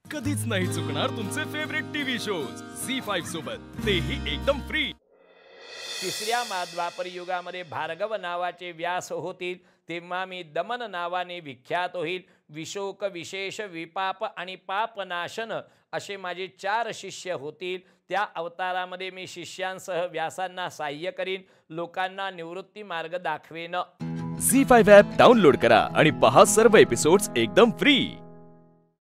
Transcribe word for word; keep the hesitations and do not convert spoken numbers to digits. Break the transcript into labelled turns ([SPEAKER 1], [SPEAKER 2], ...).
[SPEAKER 1] कधीच नाही चुकणार तुमचे favourite TV shows Zee five सोबत, तेही एकदम फ्री।
[SPEAKER 2] तिसऱ्या द्वापर युगामध्ये भार्गव नावाचे व्यास होतील, तेव्हा मी दमन नावाने विख्यात होईल। विशोक, विशेष, विपाप आणि पापनाशन असे माझे चार शिष्य होतील। त्या अवतारामध्ये मी शिष्यांसह व्यासांना सहाय्य करीन, लोकांना निवृत्ती मार्ग दाखवेन।
[SPEAKER 1] झी फाईव्ह ॲप डाउनलोड करा आणि पहा सर्व एपिसोड्स एकदम फ्री।